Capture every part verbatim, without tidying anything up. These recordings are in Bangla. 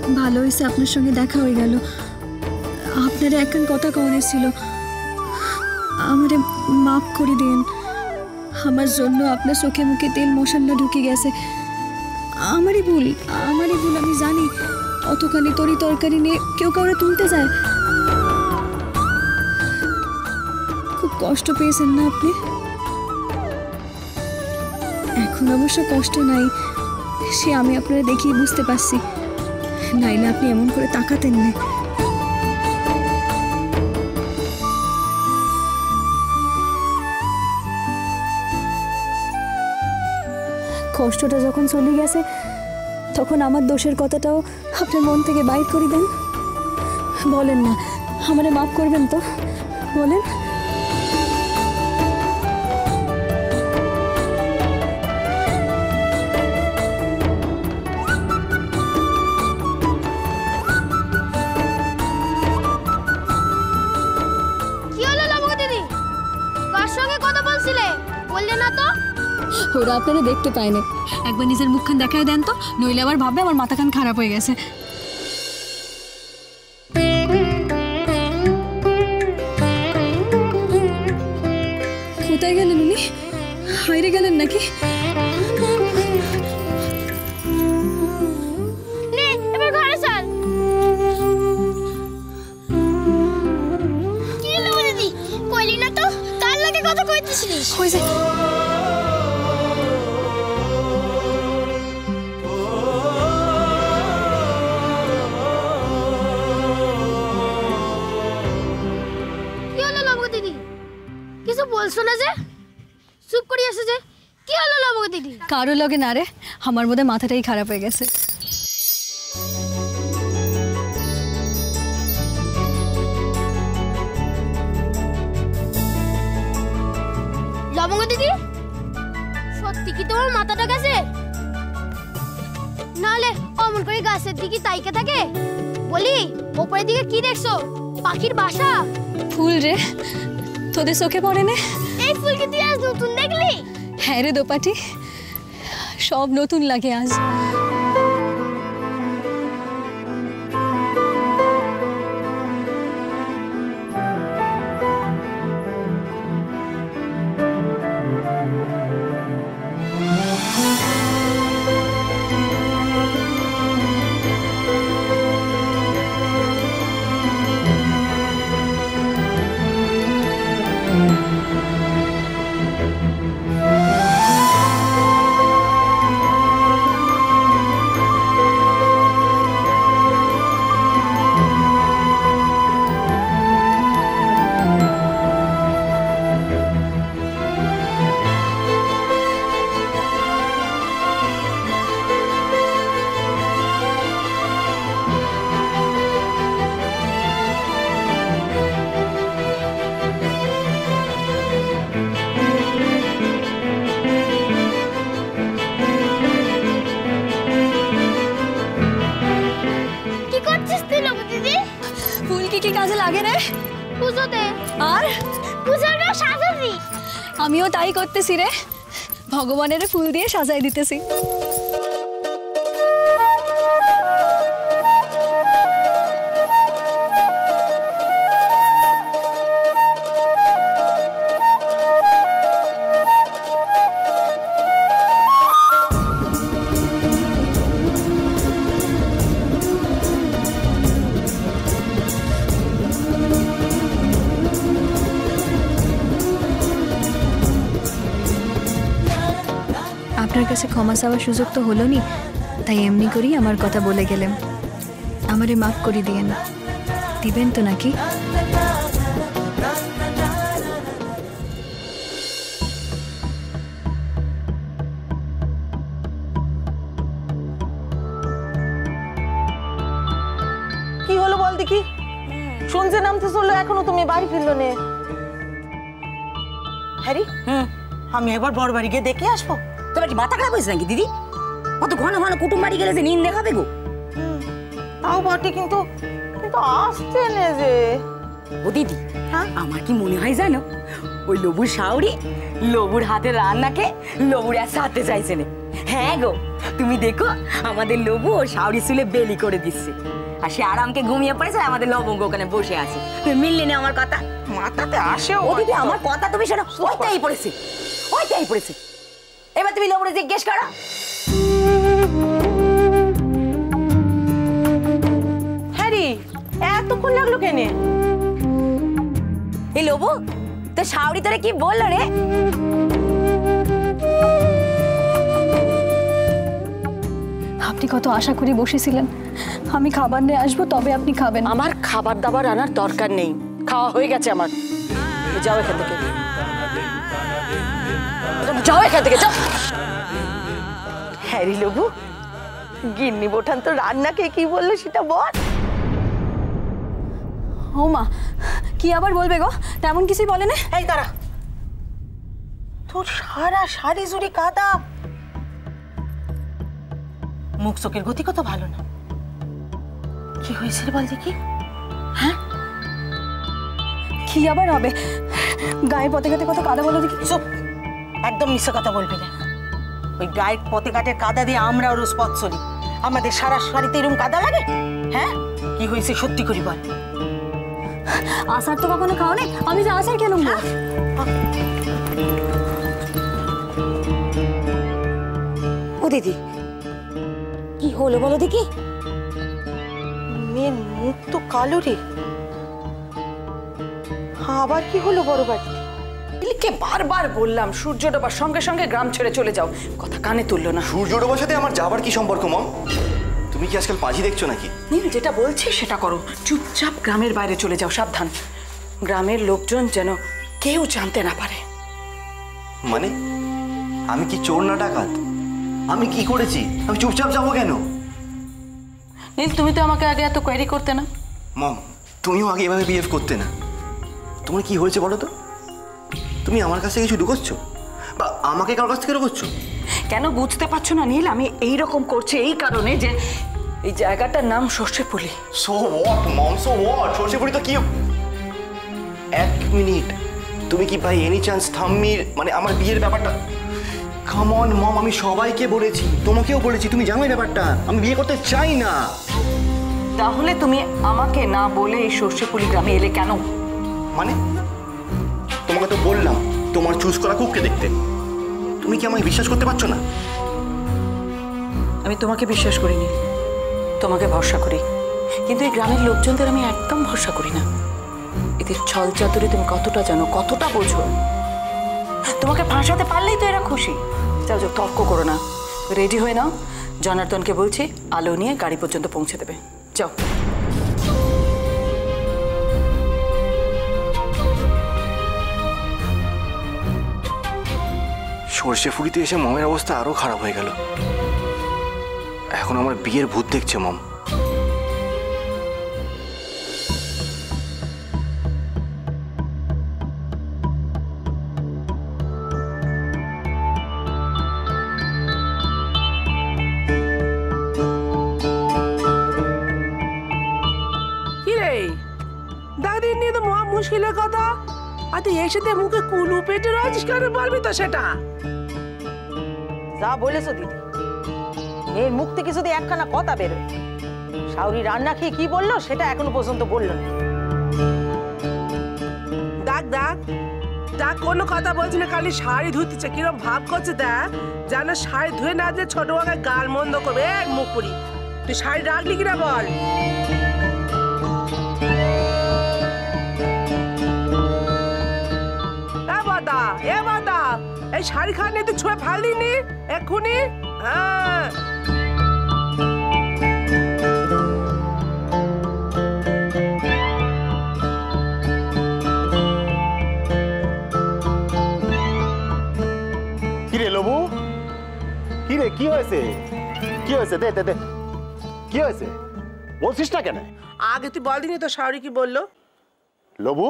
ভালো হয়েছে আপনার সঙ্গে দেখা হয়ে গেল। আপনার একখান কথা কওনের ছিল, আমারে মাফ করে দিন। আমার জন্য আপনার চোখে মুখে তেল মশলা ঢুকে গেছে। আমারই ভুল, আমারই ভুল, আমি জানি। অতখানি তরি তরকারি নিয়ে কেউ কাউরে তুলতে যায়। খুব কষ্ট পেয়েছেন না আপনি? এখন অবশ্য কষ্ট নাই, সে আমি আপনারা দেখিয়ে বুঝতে পারছি। নাইলে আপনি এমন করে তাকাতেন না। কষ্টটা যখন চলে গেছে তখন আমার দোষের কথাটাও আপনার মন থেকে বাইর করে দেন। বলেন না, আমারে মাফ করবেন তো? বলেন। কি হলো লাবণ্য দিদি? কার সঙ্গে কথা বলছিলে বললে না তো? ওরা আপনারা দেখতে পায়নি। একবার নিজের মুখখান দেখায় দেন তো, নইলে আবার ভাববে আমার মাথা খান খারাপ হয়ে গেছে। কোথায় গেলেন উনি? হাইরে গেলেন নাকি? নে এবার ঘরে চল। কি লাবণ্য দিদি, কইলি না তো কার লাগে কথা কইতেছিলিস? কই যে কিছু বলছো না যে? চুপ করে আসে যে? কি হলো লাবণ্য দিদি? কারো লগে না রে, আমার মধ্যে মাথাটাই খারাপ হয়ে গেছে। লাবণ্য দিদি, সত্যি কি তোমার মাথাটা গেছে? নালে অমন করে গাছের দিকে তাইকে থাকে? বলি ওপরের দিকে কি দেখছো? পাখির বাসা? ফুল রে, তোদের চোখে পড়ে না? এই ফুল কি তুই আজ নতুন দেখলি? হ্যাঁ রে দোপাটি, সব নতুন লাগে আজ। আমিও তাই করতেছি রে, ভগবানের ফুল দিয়ে সাজাই দিতেছি। আপনার কাছে ক্ষমা চাওয়ার সুযোগ তো হলো নি, তাই এমনি করেই আমার কথা বলে গেলাম। আমারে মাফ করে দিয়েন, দিবেন তো নাকি? কি হলো বল দেখি? শুনছে নামতে চললো, এখনো তুমি বাড়ি ফিরলো নে। হ্যারি, হুম আমি একবার বড় বাড়ি গিয়ে দেখে আসবো। তোমার কি মাথা খারাপ হয়েছে নাকি দিদি? কত ঘন ঘন কুটুম বাড়ি গেলে যে নিন দেখাবে গো। তাও বটে, কিন্তু কিন্তু আসছে নে যে। ও দিদি, হ্যাঁ আমার কি মনে হয় জানো, ওই লবুর শাওরি লবুর হাতে রান্নাকে লবুর এক সাথে চাইছে না। হ্যাঁ গো, তুমি দেখো আমাদের লবু ও শাওরি চুলে বেলি করে দিচ্ছে, আর সে আরামকে ঘুমিয়ে পড়েছে, আমাদের লবঙ্গ ওখানে বসে আছে। তুমি মিললে না আমার কথা? মাথাতে আসে ও দিদি আমার কথা তুমি শোনো। ওইটাই পড়েছে, ওইটাই পড়েছে। এবার তুমি লবুরে জিজ্ঞেস করো। হ্যারি এতক্ষণ লাগলো কেনে? এই লবু তো শাওরি তোরে কি বললো রে? আপনি কত আশা করে বসেছিলেন আমি খাবার নিয়ে আসবো, তবে আপনি খাবেন। আমার খাবার দাবার আনার দরকার নেই, খাওয়া হয়ে গেছে আমার। যাও এখান থেকে, যাও এখান থেকে যাও। হ্যারি লবু, গিন্নি বোঠান তো রান্নাকে কি বললো সেটা বল। ও মা, কি আবার বলবে গো? তেমন কিছুই বলে না। এই দাঁড়া, তোর সারা শাড়ি জুড়ি কাদা, মুখ চোখের গতি কত ভালো না। কি হয়েছে রে বল দেখি? হ্যাঁ, কি আবার হবে? গায়ে পথে ঘাটে কত কাদা বলো দেখি। চুপ, একদম মিথ্যে কথা বলবি না। ওই গায়ের পথে ঘাটের কাদা দিয়ে আমরা রোজ পথ চলি, আমাদের সারা শাড়িতে এরকম কাদা লাগে? হ্যাঁ, কি হয়েছে সত্যি করি বল। আচার তো কখনো খাও না, আমি যে আচার কেন? ও দিদি কি হলো বলো দেখি? মেয়ের মুখ তো কালো রে, আবার কি হলো বড় বাড়ি? কে বারবার বললাম সূর্য ডোবার সঙ্গে সঙ্গে গ্রাম ছেড়ে চলে যাও, কথা কানে তুললো না। সূর্য ডোবার সাথে আমার যাবার কি সম্পর্ক মম? তুমি কি আজকাল পাজি দেখছো নাকি? নীল যেটা বলছি সেটা করো, চুপচাপ গ্রামের বাইরে চলে যাও, সাবধান। গ্রামের লোকজন যেন কেউ জানতে না পারে। মানে আমি কি চোর না ডাকাত? আমি কি করেছি? আমি চুপচাপ যাবো কেন? নীল তুমি তো আমাকে আগে এত কোয়েরি করতে না। মম তুমিও আগে এভাবে বিহেভ করতে না। তোমার কি হয়েছে বলো তো? তুমি আমার কাছে কিছু ঢুকোচ্ছ বা আমাকে কারোর কাছ থেকে ঢুকোচ্ছ? কেন বুঝতে পারছো না নীল? আমি এই রকম করছি এই কারণে যে এই জায়গাটার নাম Sorshepuli. So what mom, so what? Sorshepuri তো কি? এক মিনিট, তুমি কি ভাই এনি চান্স থাম্মির মানে আমার বিয়ের ব্যাপারটা? কাম অন মম, আমি সবাইকে বলেছি, তোমাকেও বলেছি, তুমি জানো এই ব্যাপারটা। আমি বিয়ে করতে চাই না। তাহলে তুমি আমাকে না বলে এই সর্ষেপুলি গ্রামে এলে কেন? মানে তোমাকে তো বললাম তোমার চুজ করা কুককে দেখতে। তুমি কি আমায় বিশ্বাস করতে পারছো না? আমি তোমাকে বিশ্বাস করিনি, তোমাকে ভরসা করি, কিন্তু এই গ্রামের লোকজনদের আমি একদম ভরসা করি না। এদের ছল চাতুরি তুমি কতটা জানো, কতটা বোঝো? তোমাকে ফাঁসাতে পারলেই তো এরা খুশি। যাও যাও, তর্ক করো না, রেডি হয়ে নাও। জনার্দনকে বলছি আলো নিয়ে গাড়ি পর্যন্ত পৌঁছে দেবে। যাও। সর্ষে ফুরিতে এসে মমের অবস্থা আরো খারাপ হয়ে গেল। এখন আমার বিয়ের ভূত দেখছে মম। দাদি নিয়ে তো মহা মুশকিলের কথা। আর তুই এসে মুখে কুলু পেটে রয়েছিস কেন, বলবি তো সেটা। যা বলেছো দিদি, মেয়ের মুখ থেকে যদি একখানা কথা বেরোয়, শাওরি রান্না খেয়ে কি বললো সেটা এখনো পর্যন্ত বললো না। দেখ দেখ দেখ, কোনো কথা বলছি না, খালি শাড়ি ধুতেছে, কিরম ভাব করছে দেখ, যেন শাড়ি ধুয়ে না দিয়ে ছোট বাগায় গাল মন্দ করবে। এক মুখ পুরি, তুই শাড়ি রাখলি কিনা বল। এ বাদা, এই শাড়ি খানে তুই ছুঁয়ে ফেলিনি এক্ষুনি? হ্যাঁ, কিরে লবু, কিরে কি হয়েছে? কি হয়েছে? দে দে দে, কি হয়েছে বলছিস না কেন? আগে তুই বল দিনি তো শাড়ি কি বললো? লবু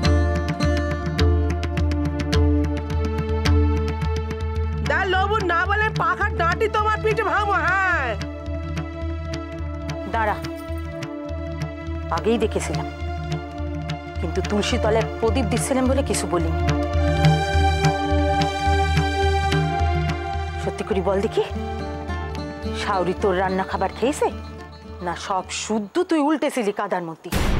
দা লবু না বলে দাঁড়া, আগেই দেখেছিলাম, কিন্তু তুলসী তলায় প্রদীপ দিচ্ছিলেন বলে কিছু বলিনি। সত্যি করে বল দেখি, শাওরি তোর রান্না খাবার খেয়েছে, না সব শুদ্ধ তুই উল্টেছিলি কাদার মধ্যে?